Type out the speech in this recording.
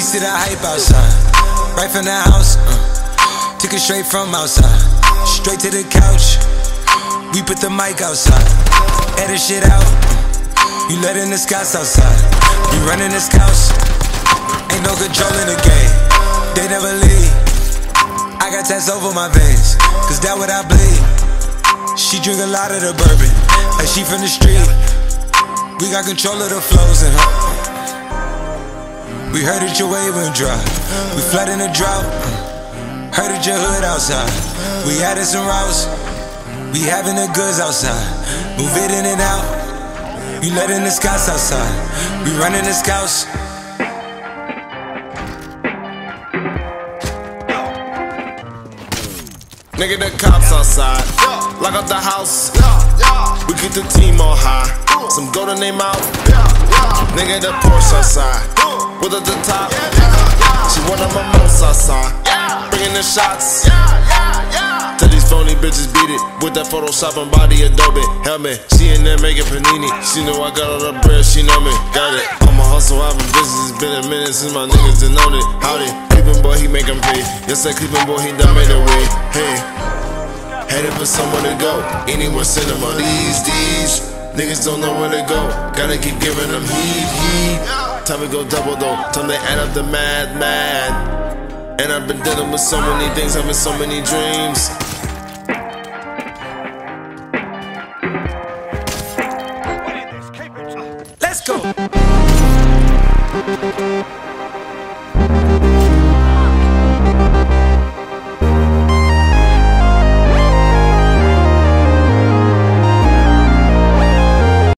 to the hype outside, right from the house. Took it straight from outside, straight to the couch. We put the mic outside, edit shit out. You letting the scouts outside, you running the scouts. Ain't no control in the game, they never leave. I got tats over my veins, cause that what I bleed. She drink a lot of the bourbon, like she from the street. We got control of the flows in her. We heard that your wave went dry, we flooding the drought. Heard that your hood outside, we added some routes. We having the goods outside, move it in and out. You letting the scouts outside, we running the scouts. Nigga, the cops outside, lock up the house. We keep the team on high, some golden name out. Nigga, the Porsche outside, with at the top. She one of my most outside, bringing the shots. Tell these phony bitches beat it with that Photoshop and body Adobe. Helmet, she in there making panini. She know I got all the bread, she know me. Got it, I'm a hustle, I've been busy. It's been a minute since my niggas done known it. Howdy, Cleveland boy, he make 'em pay. Yes, that Cleveland boy, he done made a way. Hey, headed for somewhere to go. Anywhere cinema. These niggas don't know where to go. Gotta keep giving them heat. Time to go double though. Time to add up the mad. And I've been dealing with so many things, having so many dreams. Let's go.